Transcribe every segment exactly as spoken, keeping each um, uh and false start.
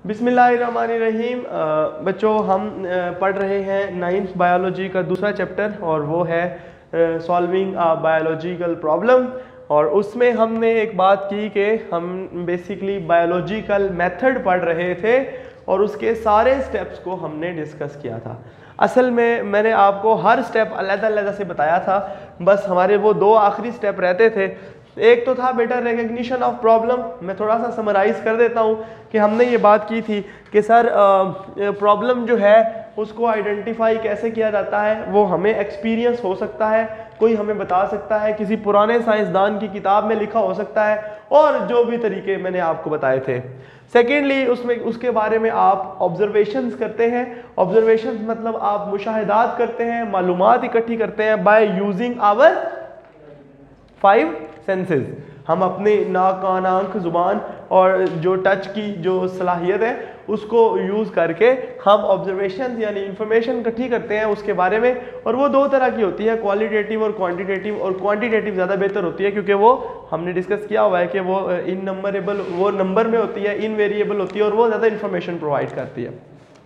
बिस्मिल्लाहिर्रहमानिर्रहीम। बच्चों, हम पढ़ रहे हैं नाइन्थ बायोलॉजी का दूसरा चैप्टर और वो है सॉल्विंग अ बायोलॉजिकल प्रॉब्लम। और उसमें हमने एक बात की कि हम बेसिकली बायोलॉजिकल मेथड पढ़ रहे थे और उसके सारे स्टेप्स को हमने डिस्कस किया था। असल में मैंने आपको हर स्टेप अलग-अलग से बताया था, बस हमारे वो दो आखिरी स्टेप रहते थे। एक तो था बेटा रिकग्निशन ऑफ प्रॉब्लम। मैं थोड़ा सा समराइज कर देता हूँ कि हमने ये बात की थी कि सर प्रॉब्लम जो है उसको आइडेंटिफाई कैसे किया जाता है। वो हमें एक्सपीरियंस हो सकता है, कोई हमें बता सकता है, किसी पुराने साइंसदान की किताब में लिखा हो सकता है, और जो भी तरीके मैंने आपको बताए थे। सेकेंडली उसमें उसके बारे में आप ऑब्जर्वेशंस करते हैं। ऑब्जर्वेशंस मतलब आप मुशाहिदात करते हैं, मालूमात इकट्ठी करते हैं by using our five senses. हम अपने नाक, कान, आंख, जुबान और जो टच की जो सलाहियत है उसको यूज़ करके हम ऑब्जर्वेशन यानी इंफॉर्मेशन इकट्ठी करते हैं उसके बारे में। और वो दो तरह की होती है, क्वालिटेटिव और क्वांटिटेटिव। और क्वांटिटेटिव ज़्यादा बेहतर होती है क्योंकि वो हमने डिस्कस किया हुआ है कि वो इन नंबरेबल, वो नंबर में होती है, इन वेरिएबल होती है और वो ज़्यादा इंफॉर्मेशन प्रोवाइड करती है।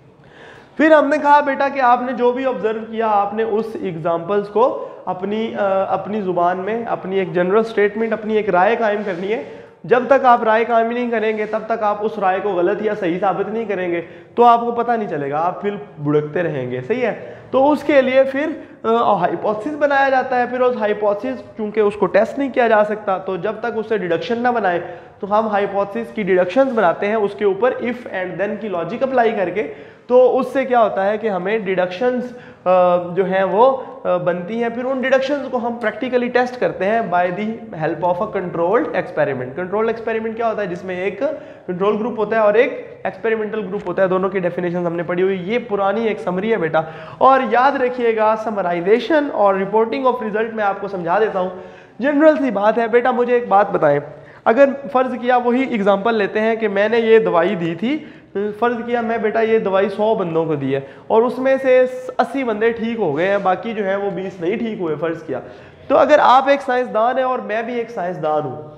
फिर हमने कहा बेटा कि आपने जो भी ऑब्जर्व किया आपने उस एग्जाम्पल्स को अपनी अपनी ज़ुबान में अपनी एक जनरल स्टेटमेंट, अपनी एक राय कायम करनी है। जब तक आप राय कायम नहीं करेंगे तब तक आप उस राय को गलत या सही साबित नहीं करेंगे तो आपको पता नहीं चलेगा, आप फिर भुड़कते रहेंगे। सही है। तो उसके लिए फिर हाइपोथेसिस बनाया जाता है। फिर उस हाइपोथेसिस चूंकि उसको टेस्ट नहीं किया जा सकता तो जब तक उससे डिडक्शन ना बनाए तो हम हाइपोथेसिस की डिडक्शंस बनाते हैं उसके ऊपर इफ़ एंड देन की लॉजिक अप्लाई करके। तो उससे क्या होता है कि हमें डिडक्शंस जो हैं वो बनती हैं। फिर उन डिडक्शंस को हम प्रैक्टिकली टेस्ट करते हैं by the help of a controlled experiment. Controlled experiment क्या होता है? जिसमें एक कंट्रोल ग्रुप होता है और एक एक्सपेरिमेंटल ग्रुप होता है। दोनों की डेफिनेशन हमने पढ़ी हुई। ये पुरानी एक समरी है बेटा। और याद रखिएगा समराइजेशन और रिपोर्टिंग ऑफ रिजल्ट में आपको समझा देता हूँ। जनरल सी बात है बेटा। मुझे एक बात बताएं, अगर फ़र्ज़ किया वही एग्जाम्पल लेते हैं कि मैंने ये दवाई दी थी, फ़र्ज़ किया मैं बेटा ये दवाई सौ बंदों को दी है और उसमें से अस्सी बंदे ठीक हो गए हैं, बाकी जो है वो बीस नहीं ठीक हुए, फ़र्ज़ किया। तो अगर आप एक साइंसदान हैं और मैं भी एक साइंसदान हूँ,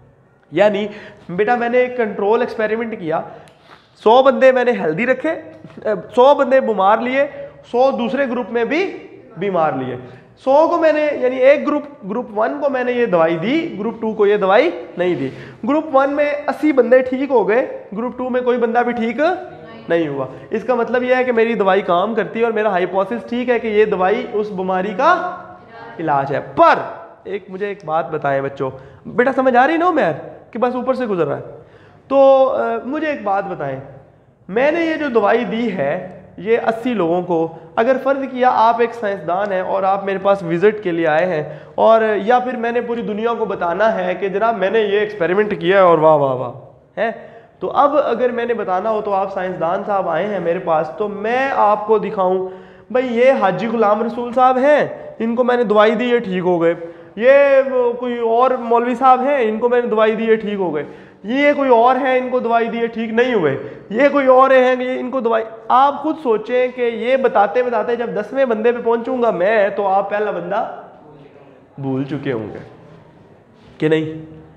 यानी बेटा मैंने एक कंट्रोल एक्सपेरिमेंट किया, सौ बंदे मैंने हेल्दी रखे, सौ बंदे बीमार लिए, सौ दूसरे ग्रुप में भी बीमार लिए। सौ को मैंने यानी एक ग्रुप ग्रुप वन को मैंने ये दवाई दी, ग्रुप टू को ये दवाई नहीं दी। ग्रुप वन में अस्सी बंदे ठीक हो गए, ग्रुप टू में कोई बंदा भी ठीक नहीं हुआ। इसका मतलब यह है कि मेरी दवाई काम करती है और मेरा हाइपोथेसिस ठीक है कि ये दवाई उस बीमारी का इलाज है। पर एक मुझे एक बात बताएं बच्चों, बेटा समझ आ रही ना मैर कि बस ऊपर से गुजर रहा है? तो आ, मुझे एक बात बताएं, मैंने ये जो दवाई दी है ये अस्सी लोगों को, अगर फ़र्ज़ किया आप एक साइंसदान हैं और आप मेरे पास विज़िट के लिए आए हैं और या फिर मैंने पूरी दुनिया को बताना है कि जनाब मैंने ये एक्सपेरिमेंट किया है और वाह वाह वाह है, तो अब अगर मैंने बताना हो तो आप साइंसदान साहब आए हैं मेरे पास तो मैं आपको दिखाऊं भाई ये हाजी गुलाम रसूल साहब हैं, इनको मैंने दवाई दी है ठीक हो गए। ये कोई और मौलवी साहब हैं, इनको मैंने दवाई दी है ठीक हो गए। ये कोई और है, इनको दवाई दी है ठीक नहीं हुए। ये कोई और है, ये इनको दवाई। आप खुद सोचें कि ये बताते बताते जब दसवें बंदे पे पहुंचूंगा मैं तो आप पहला बंदा भूल चुके होंगे कि नहीं?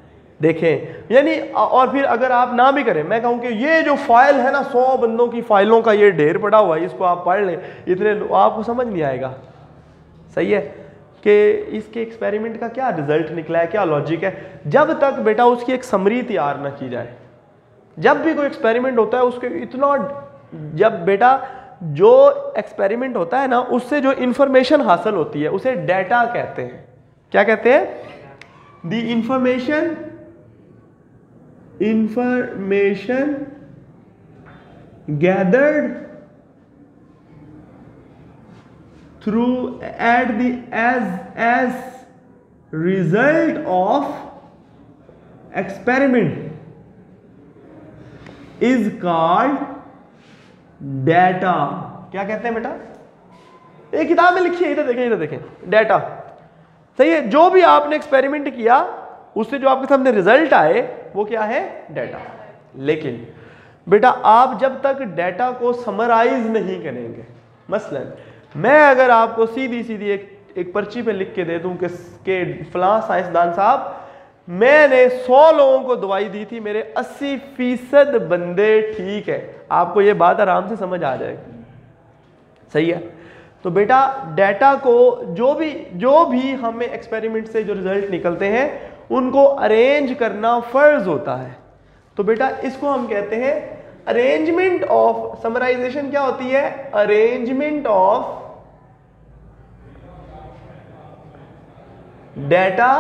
देखें यानी, और फिर अगर आप ना भी करें, मैं कहूँ कि ये जो फाइल है ना सौ बंदों की फाइलों का ये ढेर पड़ा हुआ है, इसको आप पढ़ लें, इतने आपको समझ नहीं आएगा। सही है कि इसके एक्सपेरिमेंट का क्या रिजल्ट निकला है, क्या लॉजिक है, जब तक बेटा उसकी एक समरी तैयार ना की जाए। जब भी कोई एक्सपेरिमेंट होता है उसके इतना, जब बेटा जो एक्सपेरिमेंट होता है ना उससे जो इंफॉर्मेशन हासिल होती है उसे डेटा कहते हैं। क्या कहते हैं? The information information gathered through at the as as result of experiment is called data। क्या कहते हैं बेटा? एक किताब में लिखी है, इधर देखें, इधर देखें, डेटा। सही है। जो भी आपने एक्सपेरिमेंट किया उससे जो आपके सामने रिजल्ट आए वो क्या है? डेटा। लेकिन बेटा आप जब तक डेटा को समराइज नहीं करेंगे, मसलन मैं अगर आपको सीधी सीधी एक एक पर्ची पे लिख के दे दूं कि, कि फलां साइंसदान साहब मैंने सौ लोगों को दवाई दी थी, मेरे अस्सी फीसद बंदे ठीक है। आपको ये बात आराम से समझ आ जाएगी, सही है। तो बेटा डेटा को जो भी जो भी हमें एक्सपेरिमेंट से जो रिजल्ट निकलते हैं उनको अरेंज करना फर्ज होता है। तो बेटा इसको हम कहते हैं अरेंजमेंट ऑफ, समराइजेशन क्या होती है, अरेंजमेंट ऑफ डेटा,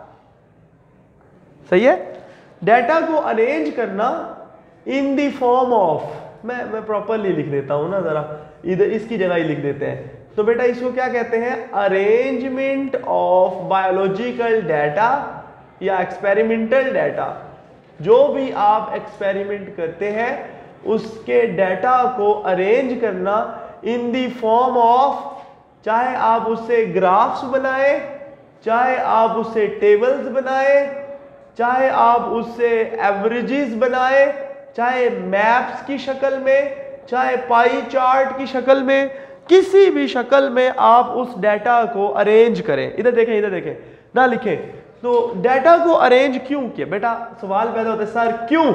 सही है। डेटा को अरेंज करना इन द फॉर्म ऑफ, मैं मैं प्रॉपरली लिख देता हूं ना, जरा इधर इसकी जगह ही लिख देते हैं। तो बेटा इसको क्या कहते हैं, अरेंजमेंट ऑफ बायोलॉजिकल डाटा या एक्सपेरिमेंटल डाटा। जो भी आप एक्सपेरिमेंट करते हैं उसके डाटा को अरेंज करना इन द फॉर्म ऑफ, चाहे आप उससे ग्राफ्स बनाए, चाहे आप उससे टेबल्स बनाए, चाहे आप उससे एवरेजेस बनाए, चाहे मैप्स की शक्ल में, चाहे पाई चार्ट की शक्ल में, किसी भी शक्ल में आप उस डाटा को अरेंज करें। इधर देखें, इधर देखें ना, लिखें। तो डाटा को अरेंज क्यों किया बेटा, सवाल पैदा होता है सर क्यों,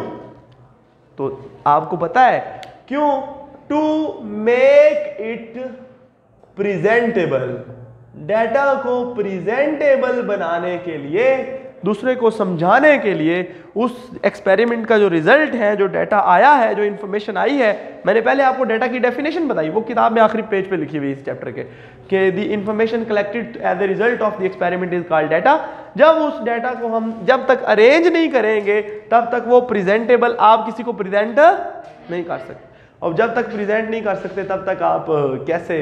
तो आपको पता है क्यों, to make it presentable, data को प्रेजेंटेबल बनाने के लिए, दूसरे को समझाने के लिए, उस एक्सपेरिमेंट का जो रिजल्ट है, जो डाटा आया है, जो इंफॉर्मेशन आई है, मैंने पहले आपको डाटा की डेफिनेशन बताई, वो किताब में आखिरी पेज पे लिखी हुई इस चैप्टर के, कि the information collected as the result of the experiment is called data. जब उस डाटा को हम जब तक अरेंज नहीं करेंगे तब तक वो प्रेजेंटेबल, आप किसी को प्रेजेंट नहीं कर सकते, और जब तक प्रेजेंट नहीं कर सकते तब तक आप कैसे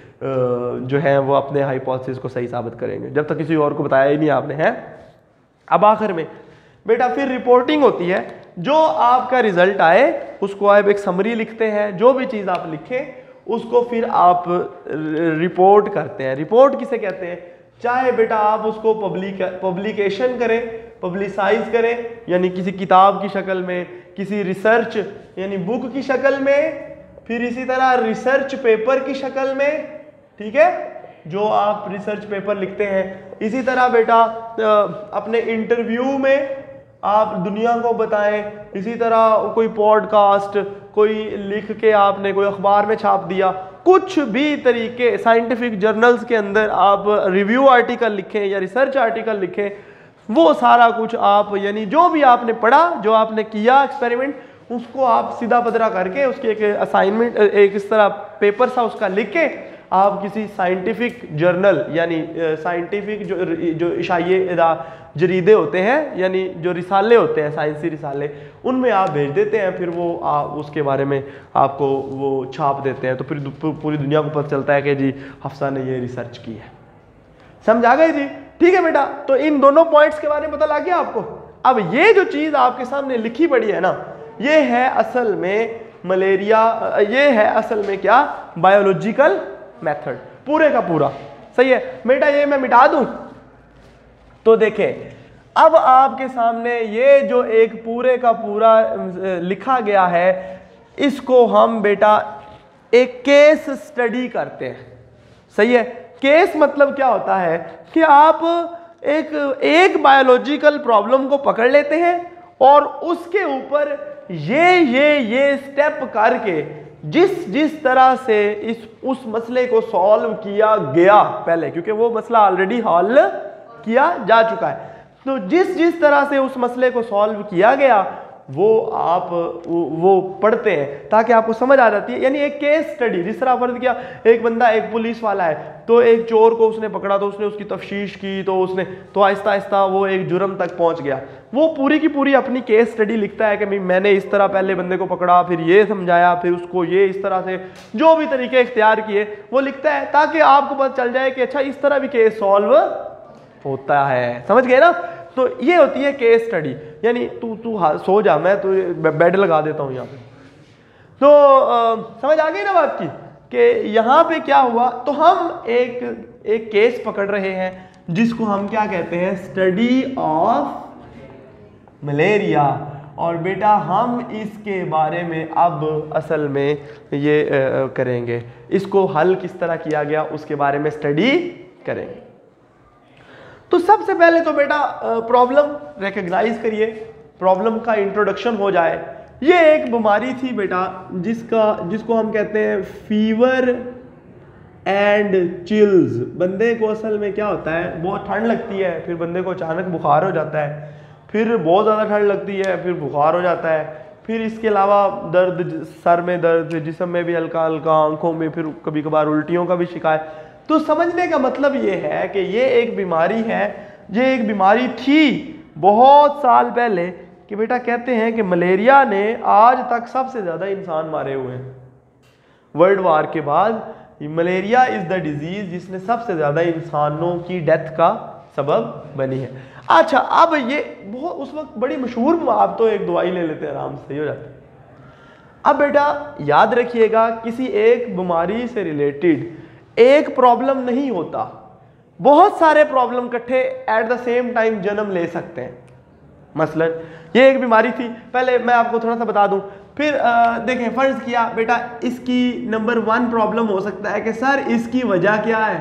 जो है वो अपने हाइपोथेसिस को सही साबित करेंगे, जब तक किसी और को बताया ही नहीं आपने, है। अब आखिर में बेटा फिर रिपोर्टिंग होती है, जो आपका रिजल्ट आए उसको आप एक समरी लिखते हैं, जो भी चीज़ आप लिखें उसको फिर आप रिपोर्ट करते हैं। रिपोर्ट किसे कहते हैं, चाहे बेटा आप उसको पब्लिक पब्लिकेशन करें, पब्लिसाइज करें, यानी किसी किताब की शक्ल में, किसी रिसर्च यानी बुक की शक्ल में, फिर इसी तरह रिसर्च पेपर की शक्ल में, ठीक है, जो आप रिसर्च पेपर लिखते हैं। इसी तरह बेटा अपने इंटरव्यू में आप दुनिया को बताएं, इसी तरह कोई पॉडकास्ट, कोई लिख के आपने कोई अखबार में छाप दिया, कुछ भी तरीके साइंटिफिक जर्नल्स के अंदर आप रिव्यू आर्टिकल लिखें या रिसर्च आर्टिकल लिखें, वो सारा कुछ आप यानी जो भी आपने पढ़ा, जो आपने किया एक्सपेरिमेंट, उसको आप सीधा पदरा करके उसकी एक असाइनमेंट, एक इस तरह पेपर सा उसका लिख के आप किसी साइंटिफिक जर्नल यानी साइंटिफिक जो जो इशाइये जरीदे होते हैं यानी जो रिसाले होते हैं, साइंसी रिसाले, उनमें आप भेज देते हैं, फिर वो आप उसके बारे में आपको वो छाप देते हैं, तो फिर पूरी दुनिया को पता चलता है कि जी हफ्सा ने ये रिसर्च की है। समझ आ गई जी, ठीक है बेटा। तो इन दोनों पॉइंट्स के बारे में पता लग गया आपको। अब ये जो चीज़ आपके सामने लिखी पड़ी है ना, ये है असल में मलेरिया, ये है असल में क्या, बायोलॉजिकल मेथड, पूरे का पूरा, सही है बेटा। ये मैं मिटा दूं तो देखें, अब आपके सामने ये जो एक पूरे का पूरा लिखा गया है, इसको हम बेटा एक केस स्टडी करते हैं, सही है। केस मतलब क्या होता है कि आप एक एक बायोलॉजिकल प्रॉब्लम को पकड़ लेते हैं और उसके ऊपर ये ये ये स्टेप करके जिस जिस तरह से इस उस मसले को सॉल्व किया गया पहले, क्योंकि वो मसला ऑलरेडी हल किया जा चुका है, तो जिस जिस तरह से उस मसले को सॉल्व किया गया वो आप वो पढ़ते हैं ताकि आपको समझ आ जाती है। यानी एक केस स्टडी, जिस तरह फर्ज किया एक बंदा एक पुलिस वाला है, तो एक चोर को उसने पकड़ा, तो उसने उसकी तफ्तीश की, तो उसने तो आहिस्ता आहिस्ता वो एक जुर्म तक पहुंच गया। वो पूरी की पूरी अपनी केस स्टडी लिखता है कि मैंने इस तरह पहले बंदे को पकड़ा, फिर ये समझाया, फिर उसको ये इस तरह से जो भी तरीके इख्तियार किए वो लिखता है, ताकि आपको पता चल जाए कि अच्छा इस तरह भी केस सॉल्व होता है। समझ गए ना? तो ये होती है केस स्टडी। यानी तू तू सो जा, मैं तो बेड लगा देता हूँ यहाँ पे। तो आ, समझ आ गई ना बात की कि यहाँ पे क्या हुआ। तो हम एक एक केस पकड़ रहे हैं जिसको हम क्या कहते हैं, स्टडी ऑफ मलेरिया। और बेटा हम इसके बारे में अब असल में ये आ, करेंगे, इसको हल किस तरह किया गया उसके बारे में स्टडी करेंगे। तो सबसे पहले तो बेटा प्रॉब्लम रिकग्नाइज करिए, प्रॉब्लम का इंट्रोडक्शन हो जाए। ये एक बीमारी थी बेटा जिसका जिसको हम कहते हैं फीवर एंड चिल्स। बंदे को असल में क्या होता है, बहुत ठंड लगती है, फिर बंदे को अचानक बुखार हो जाता है, फिर बहुत ज़्यादा ठंड लगती है, फिर बुखार हो जाता है, फिर इसके अलावा दर्द, सर में दर्द, जिस्म में भी हल्का हल्का, आंखों में, फिर कभी कभार उल्टियों का भी शिकायत। तो समझने का मतलब ये है कि ये एक बीमारी है, ये एक बीमारी थी बहुत साल पहले कि बेटा कहते हैं कि मलेरिया ने आज तक सबसे ज़्यादा इंसान मारे हुए हैं। वर्ल्ड वार के बाद मलेरिया इज़ द डिजीज़ जिसने सबसे ज़्यादा इंसानों की डेथ का सबब बनी है। अच्छा, अब ये बहुत उस वक्त बड़ी मशहूर, आप तो एक दवाई ले लेते हैं आराम से, सही हो जाता है। अब बेटा याद रखिएगा, किसी एक बीमारी से रिलेटेड एक प्रॉब्लम नहीं होता, बहुत सारे प्रॉब्लम इकट्ठे एट द सेम टाइम जन्म ले सकते हैं। मसलन ये एक बीमारी थी, पहले मैं आपको थोड़ा सा बता दूं, फिर आ, देखें फर्ज किया बेटा इसकी नंबर वन प्रॉब्लम हो सकता है कि सर इसकी वजह क्या है,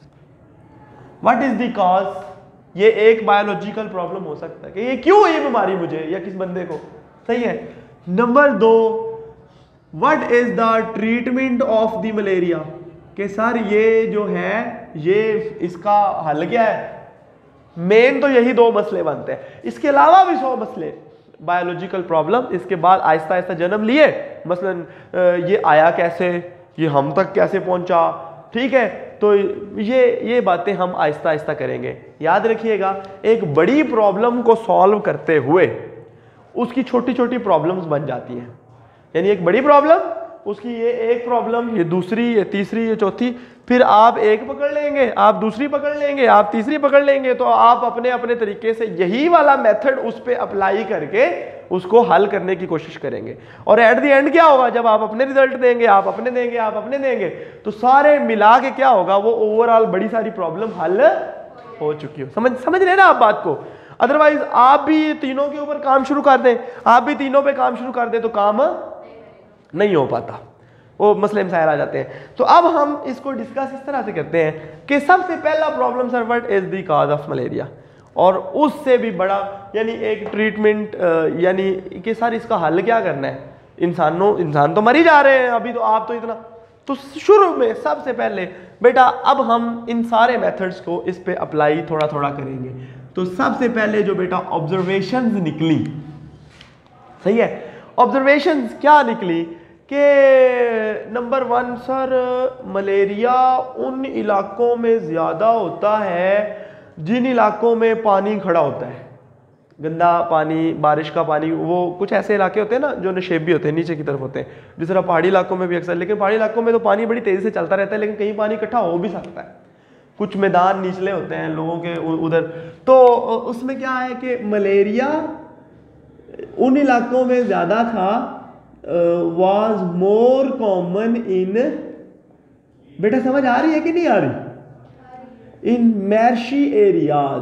व्हाट इज द कॉज। ये एक बायोलॉजिकल प्रॉब्लम हो सकता है कि ये क्यों है ये बीमारी मुझे या किस बंदे को, सही है। नंबर दो, what is the treatment of the malaria, कि सर ये जो है ये इसका हल क्या है। मेन तो यही दो मसले बनते हैं, इसके अलावा भी सौ मसले बायोलॉजिकल प्रॉब्लम इसके बाद आहिस्ता आहिस्ता जन्म लिए। मसलन ये आया कैसे, ये हम तक कैसे पहुंचा, ठीक है। तो ये ये बातें हम आहिस्ता आहिस्ता करेंगे। याद रखिएगा, एक बड़ी प्रॉब्लम को सॉल्व करते हुए उसकी छोटी छोटी प्रॉब्लम्स बन जाती हैं। यानी एक बड़ी प्रॉब्लम, उसकी ये एक प्रॉब्लम, ये दूसरी, ये तीसरी, ये चौथी, फिर आप एक पकड़ लेंगे, आप दूसरी पकड़ लेंगे, आप तीसरी पकड़ लेंगे, तो आप अपने अपने तरीके से यही वाला मेथड उस पर अप्लाई करके उसको हल करने की कोशिश करेंगे। और एट द एंड क्या होगा, जब आप अपने रिजल्ट देंगे, आप अपने देंगे, आप अपने देंगे, तो सारे मिला के क्या होगा, वो ओवरऑल बड़ी सारी प्रॉब्लम हल हो चुकी हो। समझ समझ रहे ना आप बात को। अदरवाइज आप भी तीनों के ऊपर काम शुरू कर दें, आप भी तीनों पे काम शुरू कर दें तो काम नहीं हो पाता, वो मसले मसाइल आ जाते हैं। तो अब हम इसको डिस्कस इस तरह से करते हैं कि सबसे पहला problem sir, what is the cause of malaria, और उससे भी बड़ा यानी एक ट्रीटमेंट, यानी कि सर इसका हल क्या करना है। इंसानों इंसान तो मर ही जा रहे हैं अभी, तो आप तो इतना, तो शुरू में सबसे पहले बेटा अब हम इन सारे मेथड्स को इस पे अप्लाई थोड़ा थोड़ा करेंगे। तो सबसे पहले जो बेटा ऑब्जर्वेशंस निकली, सही है, ऑब्जर्वेशंस क्या निकली कि नंबर वन सर, मलेरिया उन इलाकों में ज़्यादा होता है जिन इलाकों में पानी खड़ा होता है, गंदा पानी, बारिश का पानी। वो कुछ ऐसे इलाके होते हैं ना जो नशेबी होते हैं, नीचे की तरफ होते हैं, जिस तरह पहाड़ी इलाकों में भी अक्सर, लेकिन पहाड़ी इलाकों में तो पानी बड़ी तेज़ी से चलता रहता है, लेकिन कहीं पानी इकट्ठा हो भी सकता है। कुछ मैदान निचले होते हैं लोगों के उधर, तो उसमें क्या है कि मलेरिया उन इलाकों में ज़्यादा था, वॉज मोर कॉमन इन, बेटा समझ आ रही है कि नहीं आ रही, इन मैर्शी एरियाज,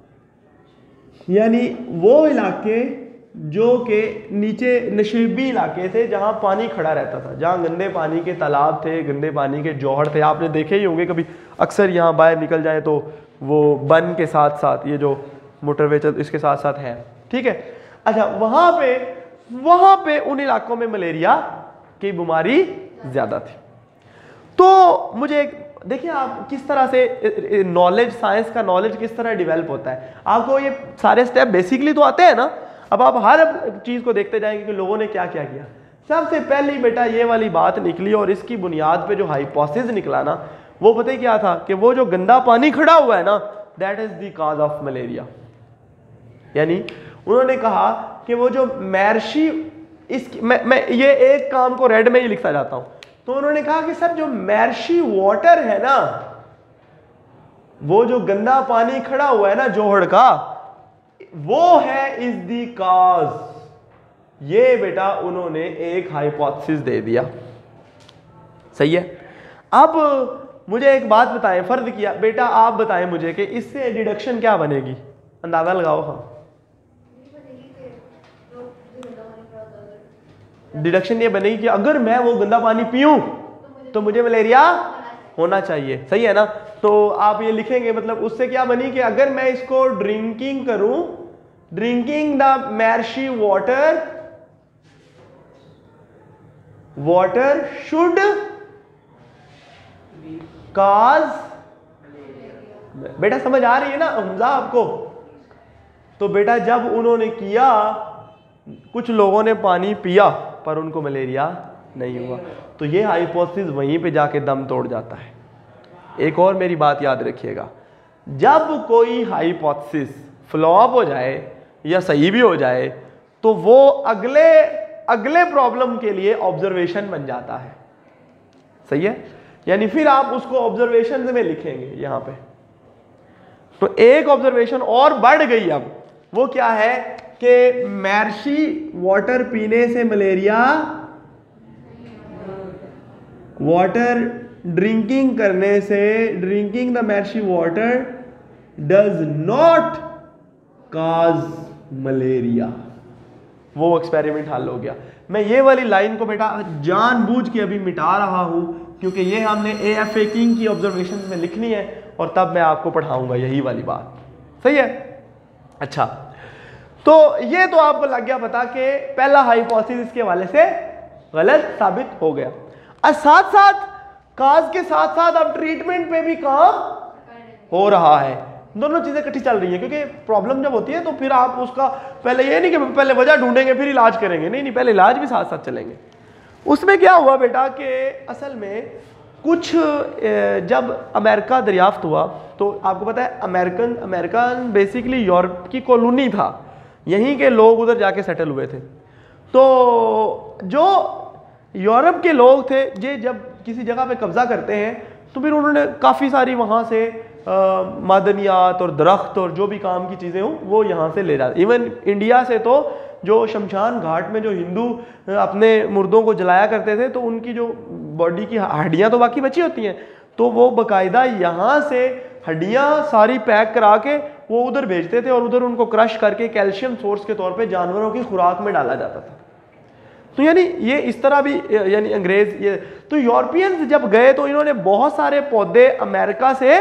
यानी वो इलाके जो के नीचे नशेबी इलाके थे जहां पानी खड़ा रहता था, जहां गंदे पानी के तालाब थे, गंदे पानी के जौहर थे। आपने देखे ही होंगे कभी, अक्सर यहाँ बाहर निकल जाए तो वो बन के साथ साथ ये जो मोटरवे चल इसके साथ साथ है, ठीक है। अच्छा, वहां पे वहां पे उन इलाकों में मलेरिया की बीमारी ज्यादा थी। तो मुझे देखिए आप किस तरह से नॉलेज, साइंस का नॉलेज किस तरह डेवलप होता है। आपको ये सारे स्टेप बेसिकली तो आते हैं ना, अब आप हर चीज को देखते जाएंगे कि लोगों ने क्या क्या किया। सबसे पहली बेटा ये वाली बात निकली, और इसकी बुनियाद पे जो हाइपोथेसिस निकला ना, वो पता ही क्या था कि वो जो गंदा पानी खड़ा हुआ है ना, that is the cause of malaria. यानी उन्होंने कहा कि वो जो मैर्शी, इस मैं, मैं ये एक काम को रेड में ही लिखता जाता हूं, तो उन्होंने कहा कि सर जो मैर्शी वाटर है ना, वो जो गंदा पानी खड़ा हुआ है ना जोहड़ का, वो है इज दी कॉज। ये बेटा उन्होंने एक हाइपोथेसिस दे दिया, सही है। अब मुझे एक बात बताएं, फर्ज किया बेटा आप बताएं मुझे कि इससे डिडक्शन क्या बनेगी, अंदाजा लगाओ। हाँ, डिडक्शन ये बनेगी कि अगर मैं वो गंदा पानी पीऊं तो मुझे मलेरिया होना चाहिए, सही है ना। तो तो आप ये लिखेंगे, मतलब उससे क्या बनी कि अगर मैं इसको ड्रिंकिंग करूं, drinking the marshy water, water should cause, बेटा समझ आ रही है ना हमजा आपको? तो बेटा जब उन्होंने किया, कुछ लोगों ने पानी पिया पर उनको मलेरिया नहीं हुआ, तो ये हाइपोथेसिस वहीं पे जाके दम तोड़ जाता है। एक और मेरी बात याद रखिएगा, जब कोई हाइपोथेसिस फ्लॉप हो जाए या सही भी हो जाए तो वो अगले अगले प्रॉब्लम के लिए ऑब्जर्वेशन बन जाता है। सही है, यानी फिर आप उसको ऑब्जर्वेशन में लिखेंगे यहां पे। तो एक ऑब्जर्वेशन और बढ़ गई, अब वो क्या है कि मैर्शी वाटर पीने से मलेरिया, वाटर ड्रिंकिंग करने से, drinking the marshy water does not cause malaria. वो एक्सपेरिमेंट हल हो गया। मैं ये वाली लाइन को बेटा जानबूझ के अभी मिटा रहा हूं क्योंकि ये हमने ए एफ ए किंग की ऑब्जर्वेशन में लिखनी है और तब मैं आपको पढ़ाऊंगा यही वाली बात। सही है, अच्छा, तो ये तो आपको लग गया पता कि पहला हाइपोथेसिस इसके हवाले से गलत साबित हो गया। और साथ साथ काज के साथ साथ अब ट्रीटमेंट पे भी काम हो रहा है, दोनों चीजें इकट्ठी चल रही है। क्योंकि प्रॉब्लम जब होती है तो फिर आप उसका पहले ये नहीं कि पहले वजह ढूंढेंगे फिर इलाज करेंगे, नहीं नहीं, पहले इलाज भी साथ साथ चलेंगे। उसमें क्या हुआ बेटा कि असल में कुछ जब अमेरिका दरियाफ्त हुआ तो आपको पता है अमेरिकन अमेरिकन बेसिकली यूरोप की कॉलोनी था, यहीं के लोग उधर जाके सेटल हुए थे। तो जो यूरोप के लोग थे ये जब किसी जगह पे कब्जा करते हैं तो फिर उन्होंने काफ़ी सारी वहाँ से मादनियात और दरख्त और जो भी काम की चीज़ें हों वो यहाँ से ले जाते। इवन इंडिया से तो जो शमशान घाट में जो हिंदू अपने मुर्दों को जलाया करते थे तो उनकी जो बॉडी की हड्डियाँ तो बाकी बची होती हैं, तो वो बाकायदा यहाँ से हड्डियाँ सारी पैक करा के वो उधर भेजते थे और उधर उनको क्रश करके कैल्शियम सोर्स के तौर पे जानवरों की खुराक में डाला जाता था। तो यानी ये इस तरह भी यानी अंग्रेज ये तो यूरोपियंस जब गए तो इन्होंने बहुत सारे पौधे अमेरिका से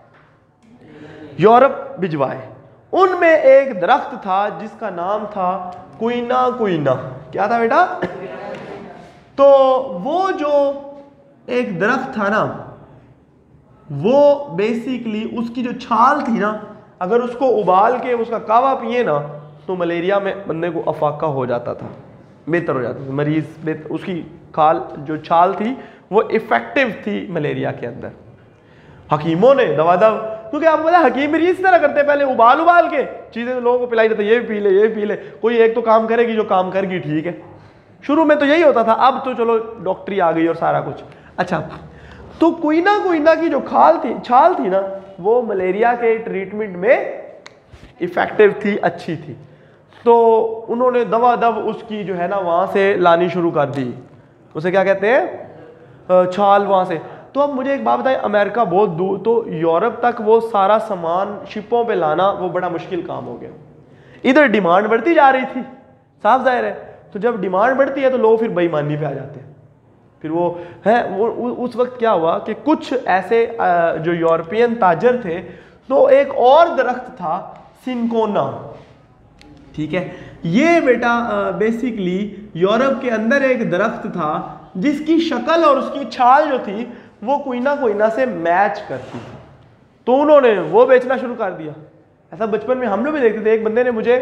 यूरोप भिजवाए। उनमें एक दरख्त था जिसका नाम था क्वीना क्वीना। क्या था बेटा? तो वो जो एक दरख्त था ना, वो बेसिकली उसकी जो छाल थी ना, अगर उसको उबाल के उसका कावा पिए ना तो मलेरिया में बंदे को अफाका हो जाता था, बेहतर हो जाता था मरीज। उसकी खाल जो छाल थी वो इफेक्टिव थी मलेरिया के अंदर। हकीमों ने दवा दव, क्योंकि आपको पता है हकीम भी इस तरह करते, पहले उबाल उबाल के चीजें लोगों को पिलाई जाती, ये भी पी ले ये भी पी ले, कोई एक तो काम करेगी जो काम करेगी, ठीक है। शुरू में तो यही होता था, अब तो चलो डॉक्टरी आ गई और सारा कुछ। अच्छा, तो क्वीना क्वीना की जो खाल थी छाल थी ना, वो मलेरिया के ट्रीटमेंट में इफेक्टिव थी, अच्छी थी। तो उन्होंने दवा दव उसकी जो है ना वहाँ से लानी शुरू कर दी, उसे क्या कहते हैं, छाल वहाँ से। तो अब मुझे एक बात बताएं, अमेरिका बहुत दूर, तो यूरोप तक वो सारा सामान शिपों पे लाना वो बड़ा मुश्किल काम हो गया। इधर डिमांड बढ़ती जा रही थी, साफ जाहिर है। तो जब डिमांड बढ़ती है तो लोग फिर बेईमानी पे आ जाते हैं। फिर वो है वो उस वक्त क्या हुआ कि कुछ ऐसे जो यूरोपियन ताजर थे, तो एक और दरख्त था सिनकोना, ठीक है। ये बेटा बेसिकली यूरोप के अंदर एक दरख्त था जिसकी शक्ल और उसकी छाल जो थी वो क्वीना क्वीना से मैच करती थी। तो उन्होंने वो बेचना शुरू कर दिया। ऐसा बचपन में हम लोग भी देखते थे। एक बंदे ने मुझे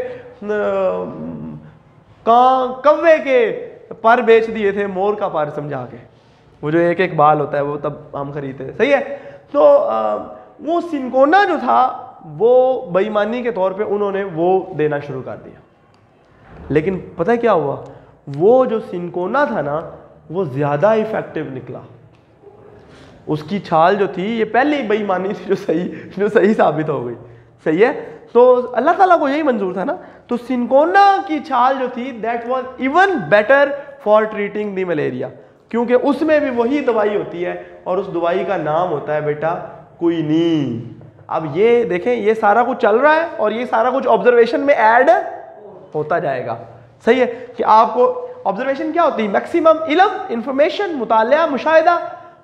कौवे के पर बेच दिए थे, मोर का पर समझा के, वो जो एक एक बाल होता है वो तब हम खरीदते थे। सही है। तो आ, वो सिनकोना जो था वो बेईमानी के तौर पे उन्होंने वो देना शुरू कर दिया। लेकिन पता है क्या हुआ, वो जो सिनकोना था ना वो ज्यादा इफेक्टिव निकला। उसकी छाल जो थी ये पहले ही बेईमानी थी जो सही जो सही साबित हो गई। सही है। तो अल्लाह ताला को यही मंजूर था ना। तो सिनकोना की छाल जो थी that was even better for treating the malaria, क्योंकि उसमें भी वही दवाई होती है और उस दवाई का नाम होता है बेटा क्विनीन। अब ये देखें, ये सारा कुछ चल रहा है और ये सारा कुछ ऑब्जर्वेशन में ऐड होता जाएगा। सही है कि आपको ऑब्जर्वेशन क्या होती है, मैक्सिमम इल्म, इंफॉर्मेशन, मुतालिया, मुशाहिदा,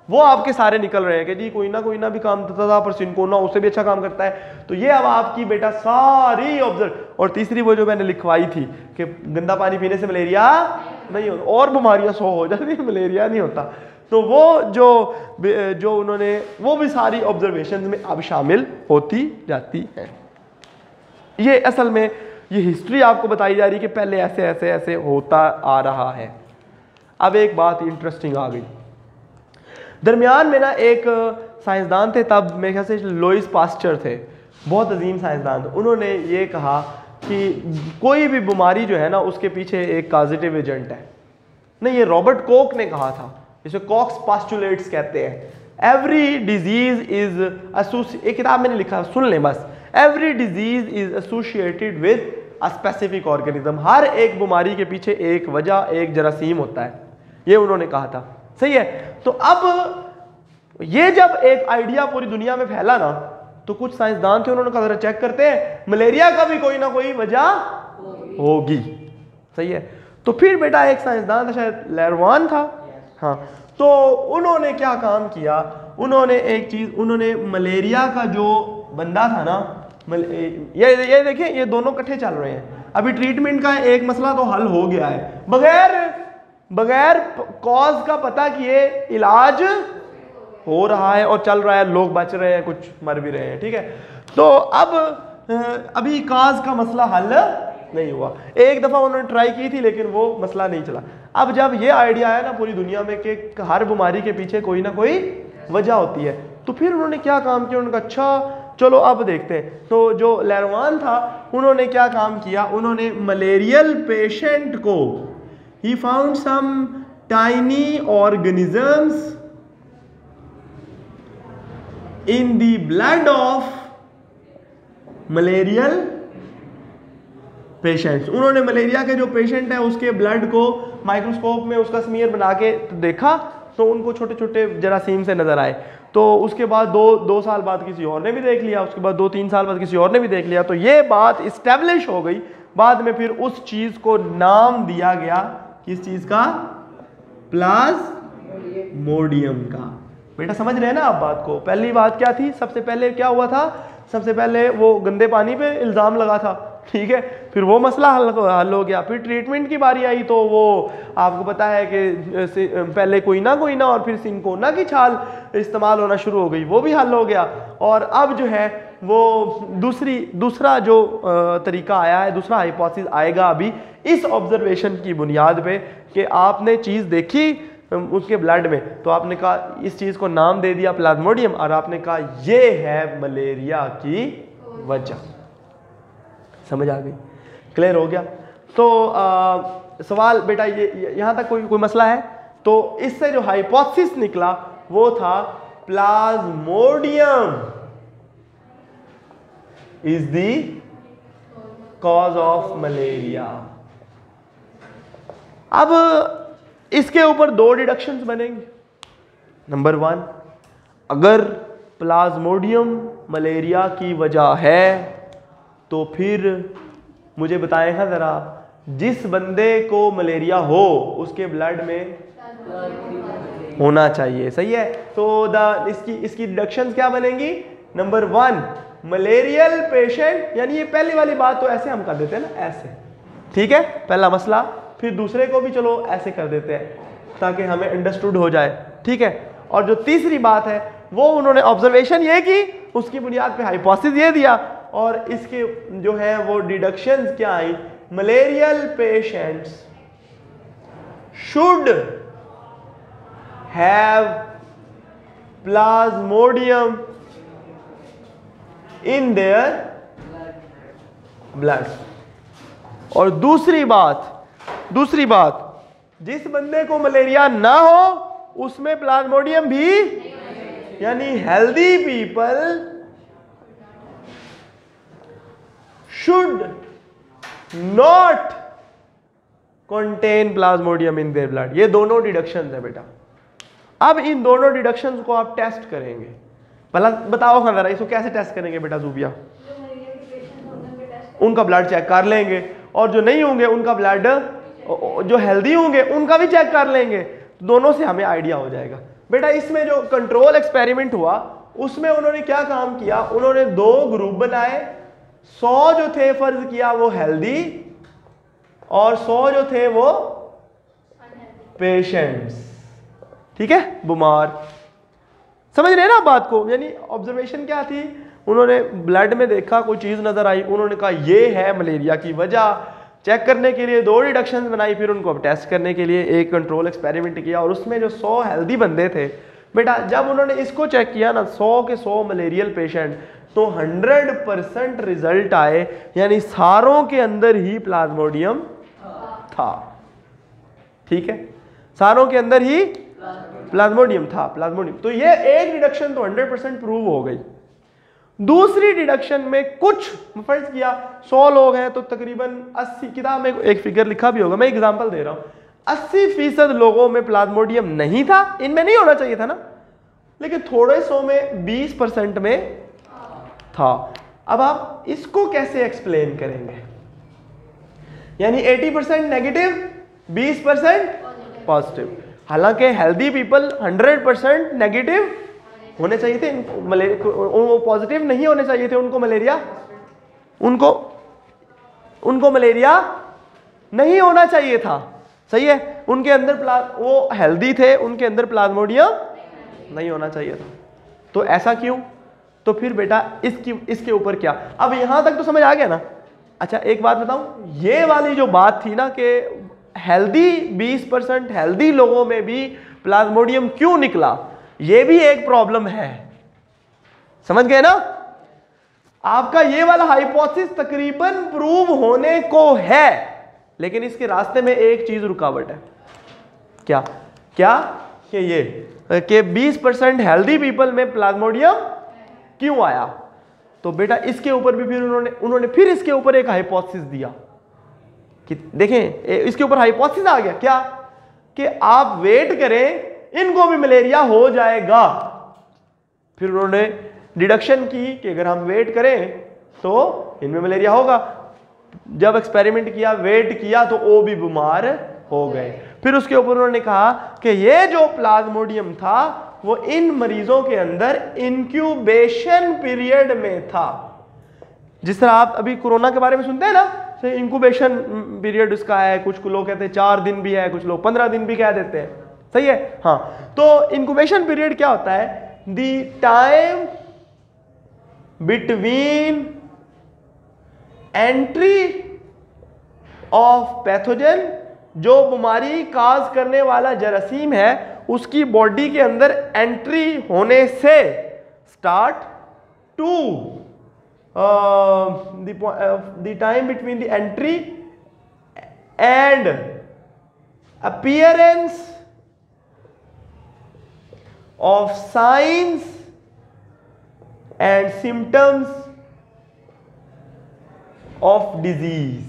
वो आपके सारे निकल रहे हैं कि जी कोई ना कोई ना भी काम करता था पर सिनकोना उससे भी अच्छा काम करता है। तो ये अब आपकी बेटा सारी ऑब्जर्व। और तीसरी वो जो मैंने लिखवाई थी कि गंदा पानी पीने से मलेरिया नहीं होता, और बीमारियां सौ हो जाती, मलेरिया नहीं होता। तो वो जो जो उन्होंने वो भी सारी ऑब्जर्वेशन में अब शामिल होती जाती है। ये असल में ये हिस्ट्री आपको बताई जा रही है कि पहले ऐसे ऐसे ऐसे होता आ रहा है। अब एक बात इंटरेस्टिंग आ गई, दरमियान में ना एक साइंसदान थे, तब मेरे ख्याल से लुईस पास्चर थे, बहुत अजीम साइंसदान। उन्होंने ये कहा कि कोई भी बीमारी जो है ना उसके पीछे एक पॉजिटिव एजेंट है। नहीं, ये रॉबर्ट कोक ने कहा था, इसे कॉक्स पास्टुलेट्स कहते हैं। एवरी डिजीज इज एसोसिएटेड, एक किताब मैंने लिखा, सुन लें बस। Every disease is associated with a specific organism. हर एक बीमारी के पीछे एक वजह, एक जरासीम होता है, ये उन्होंने कहा था। सही है। तो अब ये जब एक आइडिया पूरी दुनिया में फैला ना, तो कुछ साइंसदान थे, उन्होंने कहा जरा चेक करते हैं, मलेरिया का भी कोई ना कोई वजह होगी। सही है। तो फिर बेटा एक साइंसदान था, शायद लेरवान था, हाँ, तो उन्होंने क्या काम किया, उन्होंने एक चीज, उन्होंने मलेरिया का जो बंदा था ना, ये ये देखिए ये दोनों इकट्ठे चल रहे हैं। अभी ट्रीटमेंट का एक मसला तो हल हो गया है, बगैर बगैर कॉज का पता किए इलाज हो रहा है और चल रहा है, लोग बच रहे हैं, कुछ मर भी रहे हैं। ठीक है। तो अब अभी कॉज का मसला हल नहीं हुआ। एक दफा उन्होंने ट्राई की थी लेकिन वो मसला नहीं चला। अब जब ये आइडिया आया ना पूरी दुनिया में कि हर बीमारी के पीछे कोई ना कोई वजह होती है, तो फिर उन्होंने क्या काम किया, उन्होंने कहा अच्छा चलो अब देखते हैं। तो जो लेरवान था उन्होंने क्या काम किया, उन्होंने मलेरियल पेशेंट को, he found some tiny organisms in the blood of malarial patients. उन्होंने मलेरिया के जो पेशेंट है उसके ब्लड को माइक्रोस्कोप में उसका स्मीयर बना के देखा, तो उनको छोटे छोटे जरासीम से नजर आए। तो उसके बाद दो दो साल बाद किसी और ने भी देख लिया, उसके बाद दो तीन साल बाद किसी और ने भी देख लिया। तो ये बात इस्टेब्लिश हो गई। बाद में फिर उस चीज को नाम दिया गया, किस चीज का, प्लाज्मोडियम का। बेटा समझ रहे हैं ना आप बात को। पहली बात क्या थी, सबसे पहले क्या हुआ था, सबसे पहले वो गंदे पानी पे इल्जाम लगा था, ठीक है, फिर वो मसला हल हल हो गया। फिर ट्रीटमेंट की बारी आई तो वो आपको पता है कि पहले कोई ना कोई ना और फिर सिनकोना की छाल इस्तेमाल होना शुरू हो गई, वो भी हल हो गया। और अब जो है वो दूसरी दूसरा जो तरीका आया है, दूसरा हाइपोथेसिस आएगा अभी इस ऑब्जर्वेशन की बुनियाद पे कि आपने चीज़ देखी उसके ब्लड में, तो आपने कहा इस चीज़ को नाम दे दिया प्लाज्मोडियम, और आपने कहा ये है मलेरिया की वजह। समझ आ गई, क्लियर हो गया। तो आ, सवाल बेटा ये यहाँ तक कोई कोई मसला है? तो इससे जो हाइपोथेसिस निकला वो था plasmodium is the cause of malaria. अब इसके ऊपर दो डिडक्शंस बनेंगे। नंबर वन, अगर प्लाज्मोडियम मलेरिया की वजह है तो फिर मुझे बताएं हाँ जरा, जिस बंदे को मलेरिया हो उसके ब्लड में होना चाहिए। सही है। तो द इसकी इसकी डिडक्शंस क्या बनेंगी? नंबर वन, मलेरियल पेशेंट, यानी ये पहली वाली बात तो ऐसे हम कर देते हैं ना, ऐसे, ठीक है, पहला मसला। फिर दूसरे को भी चलो ऐसे कर देते हैं ताकि हमें अंडरस्टूड हो जाए, ठीक है। और जो तीसरी बात है वो उन्होंने ऑब्जर्वेशन ये की, उसकी बुनियाद पे हाइपोथेसिस ये दिया, और इसके जो है वो डिडक्शंस क्या आई, malarial patients should have plasmodium in their blood. और दूसरी बात दूसरी बात जिस बंदे को मलेरिया ना हो उसमें प्लाज्मोडियम भी, यानी healthy people should not contain plasmodium in their blood. ये दोनों डिडक्शंस है बेटा। अब इन दोनों डिडक्शंस को आप टेस्ट करेंगे। पहला बताओ हाँ जरा, इसको कैसे टेस्ट करेंगे बेटा जूबिया? उनका ब्लड चेक कर लेंगे, और जो नहीं होंगे उनका ब्लड, जो हेल्दी होंगे उनका भी चेक कर लेंगे। दोनों से हमें आइडिया हो जाएगा। बेटा इसमें जो कंट्रोल एक्सपेरिमेंट हुआ उसमें उन्होंने क्या काम किया, उन्होंने दो ग्रुप बनाए, सौ जो थे फर्ज किया वो हेल्दी और सौ जो थे वो पेशेंट्स, ठीक है, बीमार। समझ रहे हैं ना बात को? यानी ऑब्जर्वेशन क्या थी, उन्होंने ब्लड में देखा कोई चीज नजर आई, उन्होंने कहा ये है मलेरिया की वजह, चेक करने के लिए दो डिडक्शन बनाई, फिर उनको अब टेस्ट करने के लिए एक कंट्रोल एक्सपेरिमेंट किया और उसमें जो सौ हेल्दी बंदे थे बेटा, जब उन्होंने इसको चेक किया ना सौ के सौ मलेरियल पेशेंट, तो हंड्रेड परसेंट रिजल्ट आए, यानी सारों के अंदर ही प्लाज्मोडियम था, ठीक है, सारों के अंदर ही प्लाज्मोडियम था, प्लाज्मोडियम। तो ये एक डिडक्शन तो हंड्रेड परसेंट प्रूव हो गई। दूसरी डिडक्शन में कुछ फर्ज किया सौ लोग हैं तो तकरीबन अस्सी, किताब में एक फिगर लिखा भी होगा, मैं एग्जांपल दे रहा हूं, अस्सी फीसद लोगों में प्लाज्मोडियम नहीं था, इनमें नहीं होना चाहिए था ना, लेकिन थोड़े सौ में बीस परसेंट में था। अब आप इसको कैसे एक्सप्लेन करेंगे? यानी अस्सी परसेंट नेगेटिव, बीस परसेंट पॉजिटिव। हालांकि healthy people hundred percent negative होने चाहिए थे, मलेरिया पॉजिटिव नहीं होने चाहिए थे, उनको मलेरिया उनको उनको मलेरिया नहीं होना चाहिए था, सही है, उनके अंदर वो हेल्दी थे, उनके अंदर प्लाज्मोडियम नहीं होना चाहिए था। तो ऐसा क्यों? तो फिर बेटा इसकी इसके ऊपर क्या, अब यहां तक तो समझ आ गया ना। अच्छा एक बात बताऊं, ये वाली जो बात थी ना कि हेल्दी बीस परसेंट हेल्दी लोगों में भी प्लाज्मोडियम क्यों निकला, ये भी एक प्रॉब्लम है, समझ गए ना? आपका ये वाला हाइपोथेसिस तकरीबन प्रूव होने को है, लेकिन इसके रास्ते में एक चीज रुकावट है। क्या क्या कि ये कि बीस परसेंट हेल्दी पीपल में प्लाज्मोडियम क्यों आया? तो बेटा इसके ऊपर भी फिर उन्होंने उन्होंने फिर इसके ऊपर एक हाइपोथेसिस दिया कि देखें, इसके ऊपर हाइपोथेसिस आ गया क्या कि आप वेट करें, इनको भी मलेरिया हो जाएगा। फिर उन्होंने डिडक्शन की कि अगर हम वेट करें तो इनमें मलेरिया होगा। जब एक्सपेरिमेंट किया, वेट किया, तो वो भी बीमार हो गए। फिर उसके ऊपर उन्होंने कहा कि ये जो प्लाज्मोडियम था वो इन मरीजों के अंदर इंक्यूबेशन पीरियड में था। जिस तरह आप अभी कोरोना के बारे में सुनते हैं ना, इंक्यूबेशन पीरियड उसका है, कुछ लोग कहते हैं चार दिन भी है, कुछ लोग पंद्रह दिन भी कह देते हैं, सही है, हाँ। तो इंक्यूबेशन पीरियड क्या होता है? The time between entry of pathogen, जो बीमारी काज करने वाला जरासीम है उसकी बॉडी के अंदर एंट्री होने से start to the time between the entry and appearance of signs and symptoms of disease।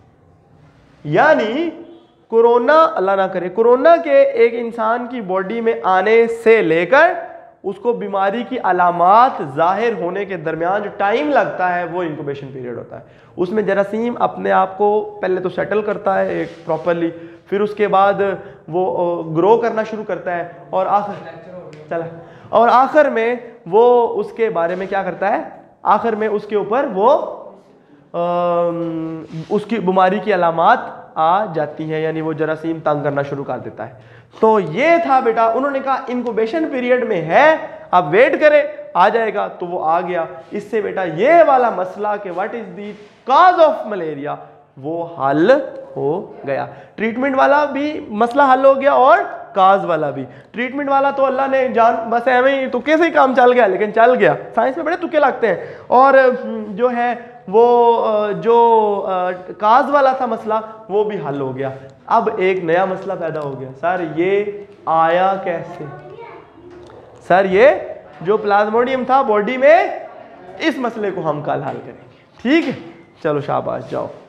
यानी कोरोना, अल्लाह ना करे, कोरोना के एक इंसान की बॉडी में आने से लेकर उसको बीमारी की अलामात जाहिर होने के दरमियान जो टाइम लगता है वो इंक्यूबेशन पीरियड होता है। उसमें जरासीम अपने आप को पहले तो सेटल करता है एक प्रॉपरली, फिर उसके बाद वो ग्रो करना शुरू करता है और आखिर चला और आखिर में वो उसके बारे में क्या करता है, आखिर में उसके ऊपर वो आ, उसकी बीमारी की अलामात आ जाती हैं, यानी वो जरासीम तंग करना शुरू कर देता है। तो ये था बेटा, उन्होंने कहा इंक्यूबेशन पीरियड में है, आप वेट करें, आ जाएगा, तो वो आ गया। इससे बेटा ये वाला मसला कि what is the cause of malaria वो हल हो गया। ट्रीटमेंट वाला भी मसला हल हो गया और काज वाला भी। ट्रीटमेंट वाला तो अल्लाह ने जान बस एवं ही तुक्के से ही काम चल गया, लेकिन चल गया। साइंस में बड़े तुक्के लगते हैं। और जो है वो जो काज वाला था मसला वो भी हल हो गया। अब एक नया मसला पैदा हो गया, सर ये आया कैसे? सर ये जो प्लाज्मोडियम था बॉडी में, इस मसले को हम कल हल करेंगे, ठीक है? चलो शाबाश, जाओ।